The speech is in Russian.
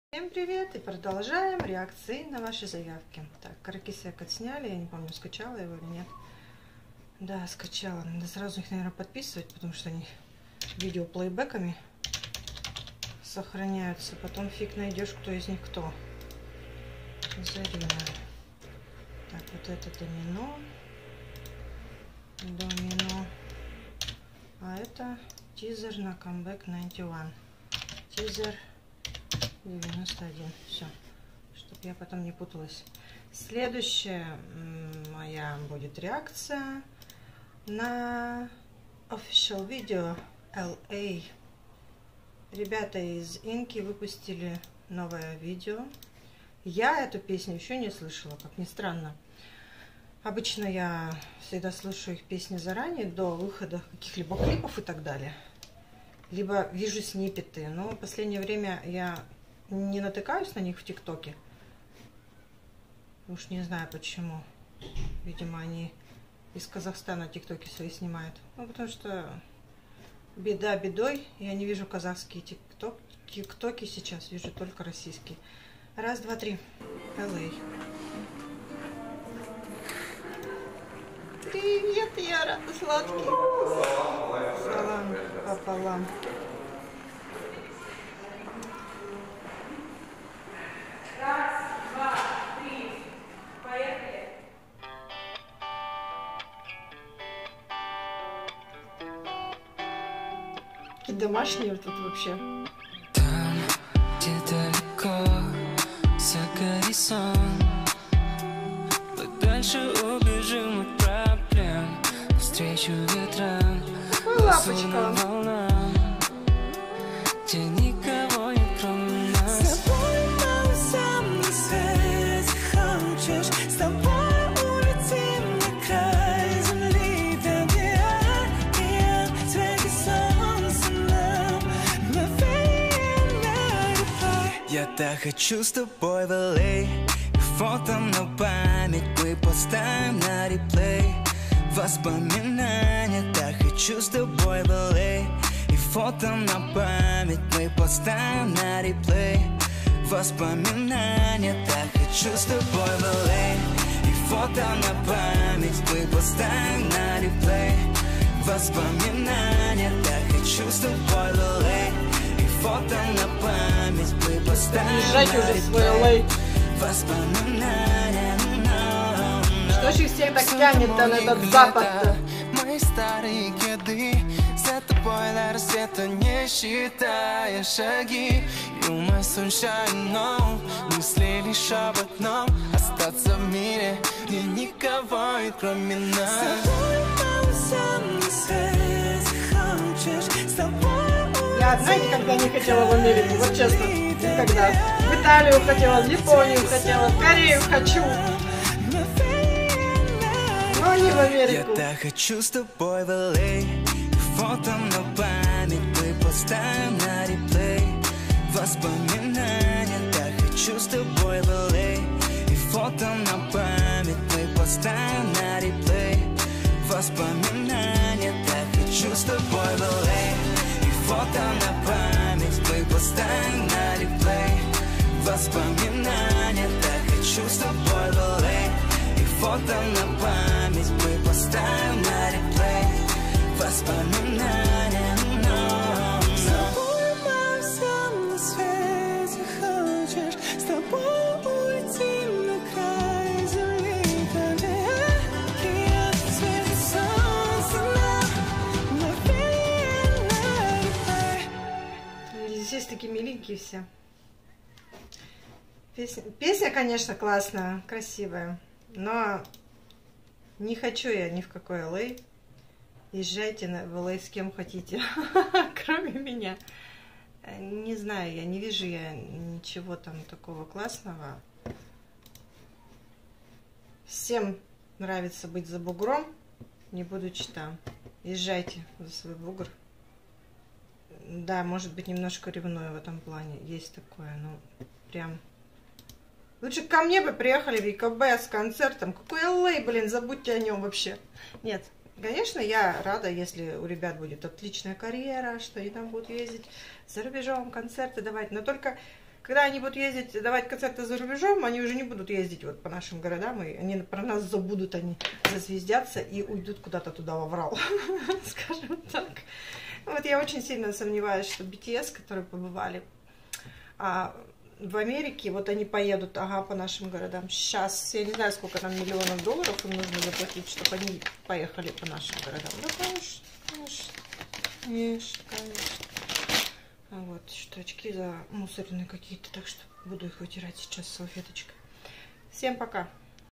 Всем привет! И продолжаем реакции на ваши заявки. Так, Каракисяк отсняли, я не помню, скачала его или нет. Да, скачала. Надо сразу их, наверное, подписывать, потому что они видео плейбеками сохраняются. Потом фиг найдешь, кто из них кто. Зарина. Так, вот это домино. Домино. А это тизер на Comeback 91. Тизер 91. Все, чтобы я потом не путалась. Следующая моя будет реакция на official video LA. Ребята из Инки выпустили новое видео. Я эту песню еще не слышала, как ни странно. Обычно я всегда слышу их песни заранее, до выхода каких-либо клипов и так далее. Либо вижу сниппеты. Но в последнее время я не натыкаюсь на них в ТикТоке. Уж не знаю почему. Видимо, они из Казахстана ТикТоки свои снимают. Ну, потому что беда бедой. Я не вижу казахские ТикТоки сейчас. Вижу только российские. Раз, два, три. LA. Привет, Яра, сладкий. Салам пополам. Раз, два, три. Поехали. Какие домашние тут вообще. Там, где далеко за горизонт, подальше убежим от проблем, навстречу ветрам, Лапочка. волнам, где никого нет, кроме нас. С тобой мало сам на свете хочешь, с тобой улетим на край земли, там где океан, светит солнце нам, мгновенно реплай. Я так хочу с тобой в LA, и фото на память мы поставим на реплей. Воспоминания, так хочу с тобой в LA, и фото на память мы поставим на реплей. Воспоминания, так хочу с тобой в LA, и фото на память мы поставим на реплей. Воспоминания, так хочу с тобой в LA, и фото на память мы поставим Езжайте на уже в свой реплей. LA. Воспоминания, Что ж их всех так тянет-то на этот запад-то? Мои старые кеды, за тобой до рассвета, не считая шаги. You my sunshine, no, мысли лишь об одном: остаться в мире, где никого и кроме с нас. тобой мало сам на свете хочешь, с тобой Я одна никогда не хотела в Америку, вот честно, никогда. В Италию хотела, в Японию хотела, в Корею хочу, но не в Я Америку. так хочу с тобой в LA, и фото на память мы поставим на реплей. Воспоминания, так хочу с тобой в LA, и фото на память мы поставим на реплей. Воспоминания, так хочу с тобой в LA, и фото на память мы поставим на реплей. Воспоминания, так хочу с тобой в LA, и фото на память мы поставим на реплей. Воспоминания, с тобой мало сам на свете хочешь, с тобой улетим на край земли, там где океан, светит солнце нам, мгновенно реплей. Здесь такие миленькие все. Песня, конечно, классная, красивая, но не хочу я ни в какой LA. Езжайте в LA с кем хотите, кроме меня. Не знаю, я не вижу я ничего там такого классного. Всем нравится быть за бугром, не будучи там. Езжайте за свой бугр. Да, может быть, немножко ревную в этом плане. Есть такое, ну, прям... Лучше ко мне бы приехали в ЕКБ с концертом. Какой LA, блин, забудьте о нем вообще. Нет, конечно, я рада, если у ребят будет отличная карьера, что они там будут ездить за рубежом, концерты давать. Но только когда они будут ездить, давать концерты за рубежом, они уже не будут ездить вот по нашим городам, и они про нас забудут, они зазвездятся и уйдут куда-то туда во Врал, скажем так. Вот я очень сильно сомневаюсь, что BTS, которые побывали в Америке, вот они поедут, по нашим городам. Сейчас, я не знаю, сколько там миллионов долларов им нужно заплатить, чтобы они поехали по нашим городам. Ну, конечно, конечно. Вот, что очки замусорены какие-то, так что буду их вытирать сейчас салфеточкой. Всем пока!